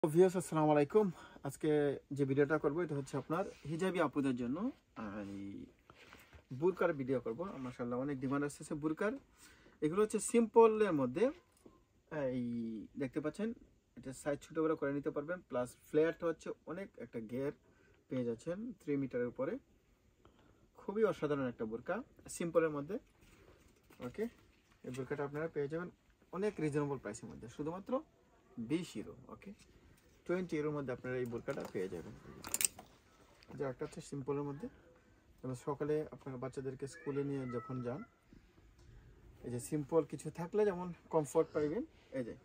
Viewers আসসালামু আলাইকুম। আজকে যে ভিডিওটা করব এটা হচ্ছে আপনার হিজাবি আপুদের জন্য এই বুরকার ভিডিও করব। মাশাআল্লাহ অনেক ডিমান্ড আসছে বুরকার। এগুলো হচ্ছে সিম্পলের মধ্যে এই দেখতে পাচ্ছেন, এটা সাইজ ছোট বড় করে নিতে পারবেন, প্লাস ফ্লেয়ারটা হচ্ছে অনেক একটা গের পেয়ে যাচ্ছেন 3 মিটারের উপরে। খুবই অসাধারণ একটা বুরকা সিম্পলের মধ্যে। ওকে, এই বুরকাটা আপনারা পেয়ে যাবেন অনেক রিজনেবল প্রাইসের মধ্যে, শুধুমাত্র 20 ইউরো। ওকে, 20 ইউরোর মধ্যে আপনারা এই বোরকাটা পেয়ে যাবেন। যে একটা হচ্ছে সিম্পলের মধ্যে, যেমন সকালে আপনার বাচ্চাদেরকে স্কুলে নিয়ে যখন যান, এই যে সিম্পল কিছু থাকলে যেমন কমফোর্ট পাইবেন। এই যে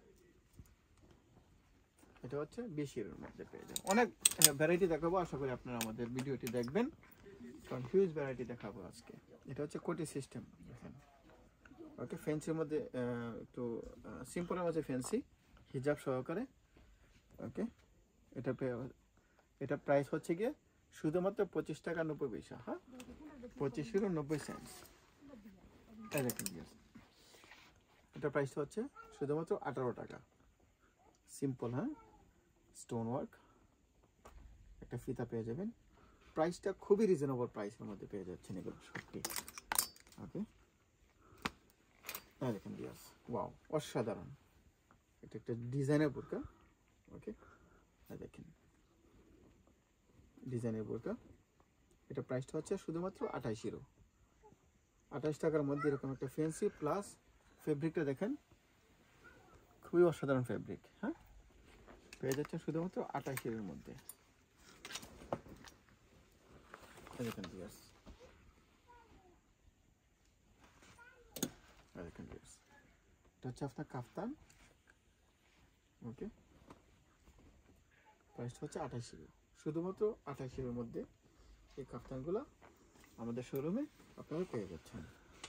এটা হচ্ছে 20 ইউরোর মধ্যে পেয়ে যাবেন। অনেক ভ্যারাইটি দেখাবো, আশা করি আপনারা আমাদের ভিডিওটি দেখবেন, কারণ হিউজ ভ্যারাইটি দেখাবো আজকে। এটা হচ্ছে কোটি সিস্টেম দেখেন। ওকে, ফ্যান্সির মধ্যে একটু সিম্পলের মধ্যে ফ্যান্সি হিজাব সহকারে। ওকে, এটা প্রাইস হচ্ছে গিয়ে শুধুমাত্র 25 টাকা 90 পয়সা। হ্যাঁ, 25 ইউরো 90 সেন্টস। এটা প্রাইসটা হচ্ছে শুধুমাত্র 18 টাকা। সিম্পল, হ্যাঁ, স্টোন ওয়ার্ক একটা ফিতা পেয়ে যাবেন। প্রাইসটা খুবই রিজনেবল প্রাইসের মধ্যে পেয়ে যাচ্ছেন এগুলো সত্যি। ওকে, দেখেন ভিউয়ার্স, ওয়াও অসাধারণ। এটা একটা ডিজাইনের বোরকা। ওকে, দেখেন ডিজাইনের বোরকা। এটা প্রাইসটা হচ্ছে শুধুমাত্র 28 ইউরো। 28 টাকার মধ্যে এরকম একটা ফ্যান্সি, প্লাস ফেব্রিকটা দেখেন খুবই অসাধারণ ফেব্রিক। হ্যাঁ, পেয়ে যাচ্ছে শুধুমাত্র 28 ইউরোর মধ্যে। দেখেন ভিউয়ার্স, দেখেন ভিউয়ার্স, এটা হচ্ছে আপনার কাফতান। ওকে, প্রাইসটা হচ্ছে 28 ইউরো, শুধুমাত্র 28 ইউরোর মধ্যে এই কাফতানগুলো আমাদের শোরুমে আপনারা পেয়ে যাচ্ছেন।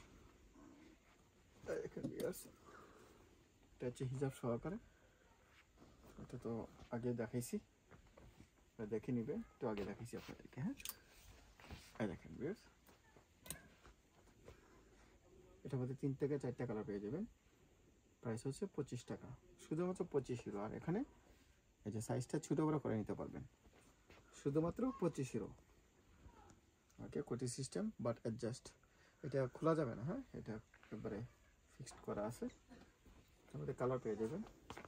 দেখেন ভিউয়ার্স, এটা হচ্ছে হিজাব সহকারে। এটা তো আগে দেখাইছি, দেখে নিবে, একটু আগে দেখাইছি আপনাদেরকে। হ্যাঁ, দেখেন ভিউয়ার্স, এটার মধ্যে 3 থেকে 4টা কালার পেয়ে যাবেন। প্রাইস হচ্ছে 25 টাকা, শুধুমাত্র 25 ইউরো। আর এখানে এই যে সাইজটা ছোটো বড় করে নিতে পারবেন, শুধুমাত্র 25 ইউরো। ওকে, কোটি সিস্টেম বাট অ্যাডজাস্ট, এটা খোলা যাবে না। হ্যাঁ, এটা একবারে ফিক্সড করা আছে। এর মধ্যে কালার পেয়ে যাবেন।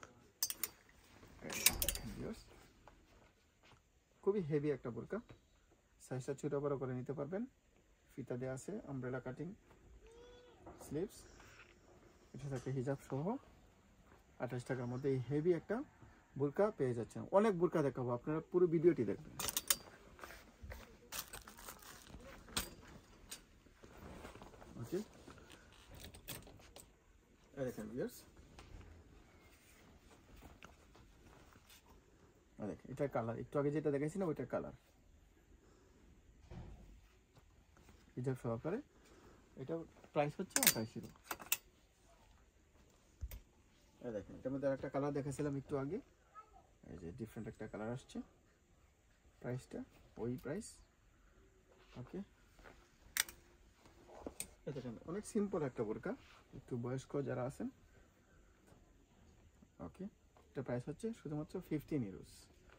খুবই হেভি একটা বোরকা, সাইজটা ছোটো বড় করে নিতে পারবেন। ফিতা দেওয়া আছে, আমব্রেলা কাটিং স্লিভস, এটা থাকে হিজাব সহ। 28 টাকার মধ্যে এই হেভি একটা বোরকা পেয়ে যাচ্ছেন। অনেক বোরকা দেখাবো, আপনারা পুরো ভিডিওটি দেখবেন। ওকে, দেখেন ভিউয়ার্স, দেখেন এটার কালার একটু আগে যেটা দেখাইছি না, ওইটার কালার হিজাব সহকারে। এটা প্রাইস হচ্ছে 28 ইউরো। দেখেন এটার মধ্যে একটা কালার দেখাছিলাম একটু আগে, এই যে ডিফারেন্ট একটা কালার আসছে। প্রাইসটা ওই প্রাইস। ওকে, দেখেন অনেক সিম্পল একটা বোরকা, একটু বয়স্ক যারা আছেন। ওকে, এটা প্রাইস হচ্ছে শুধুমাত্র 15 ইউরোস।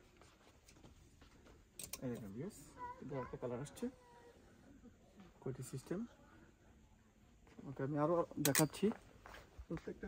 এই দেখেন ভিউয়ার্স, এটা একটা কালার আসছে, কোটি সিস্টেম। ওকে, আমি আরও দেখাচ্ছি প্রত্যেকটা।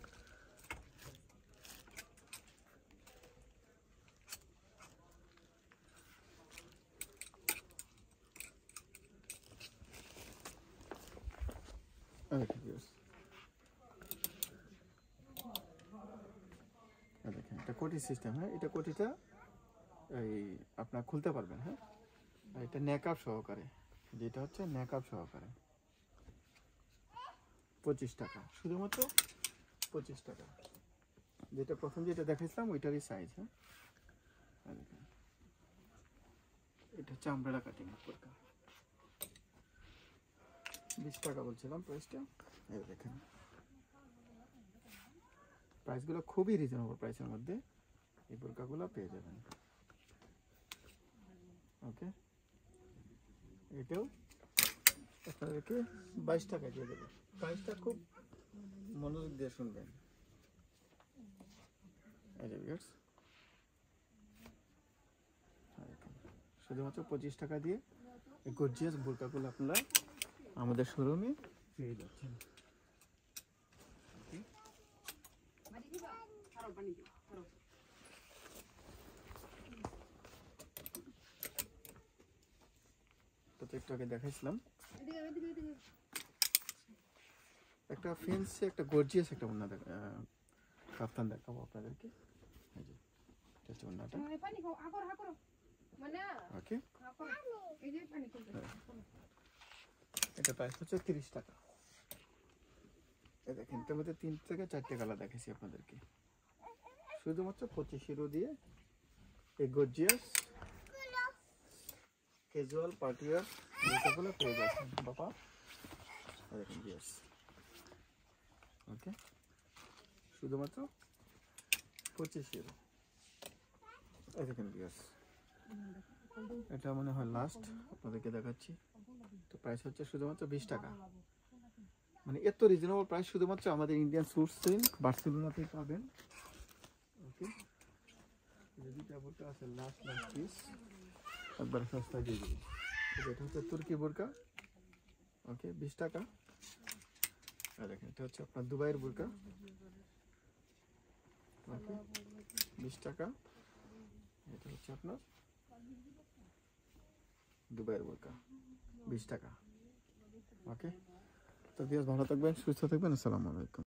দেখেন এটা কোটি সিস্টেম। হ্যাঁ, এটা কোটিটা এই আপনার খুলতে পারবেন। হ্যাঁ, আর এটা নেকআপ সহকারে, যেটা হচ্ছে নেকআপ সহকারে। 25 টাকা, শুধুমাত্র 25 টাকা। যেটা প্রথম যেটা দেখাইছিলাম ওইটারই সাইজ। হ্যাঁ, দেখেন এটা হচ্ছে আমব্রেলা কাটিং বোরকা। 20 টাকা বলছিলাম প্রাইসটা। এই দেখেন প্রাইসগুলো খুবই রিজনেবল প্রাইসের মধ্যে এই বোরকাগুলো পেয়ে যাবেন। ওকে, এটাও আপনাদেরকে 22 টাকা দিয়ে দেবে। প্রাইসটা খুব মনোযোগ দিয়ে শুনবেন। এই যে ভিউয়ার্স, শুধুমাত্র 25 টাকা দিয়ে এই গর্জিয়াস বোরকাগুলো আপনারা আমাদের শোরুমে পেয়ে যাচ্ছেন। তো একটু আগে দেখাইছিলাম একটা ফেন্সি একটা গর্জিয়াস একটা ওড়না কাফতান দেখাবো আপনাদেরকে। এই যে এটা হচ্ছে ওড়নাটা। ওকে, এটা প্রাইস হচ্ছে 30 টাকা। এই দেখেন এটার মধ্যে 3 থেকে 4টে কালার দেখাইছি আপনাদেরকে। শুধুমাত্র 25 ইউরো দিয়ে এই গর্জিয়াস ক্যাজুয়াল পার্টিওয়ার বোরকাগুলো পেয়ে যাচ্ছেন বাবা। দেখেন ভিউয়ার্স, ওকে, শুধুমাত্র 25 ইউরো। এই দেখেন ভিউয়ার্স, এটা মনে হয় লাস্ট আপনাদেরকে দেখাচ্ছি। তো প্রাইস হচ্ছে শুধুমাত্র 20 টাকা। মানে এত রিজনেবল প্রাইস শুধুমাত্র আমাদের ইন্ডিয়ান সোর্সিং বার্সেলোনাতেই পাবেন। ওকে, যদি টাবুরটা আছে লাস্ট পিস একবার সস্তা দিয়ে দেবো। এটা হচ্ছে তুর্কি বোরকা। ওকে, 20 টাকা। আর দেখেন এটা হচ্ছে আপনার দুবাইয়ের বোরকা। ওকে, 20 টাকা। এটা হচ্ছে আপনার দুবাইয়ের বোরকা, 20 টাকা। ওকে, তো ভিউয়ার্স ভালো থাকবেন, সুস্থ থাকবেন। আসসালামু আলাইকুম।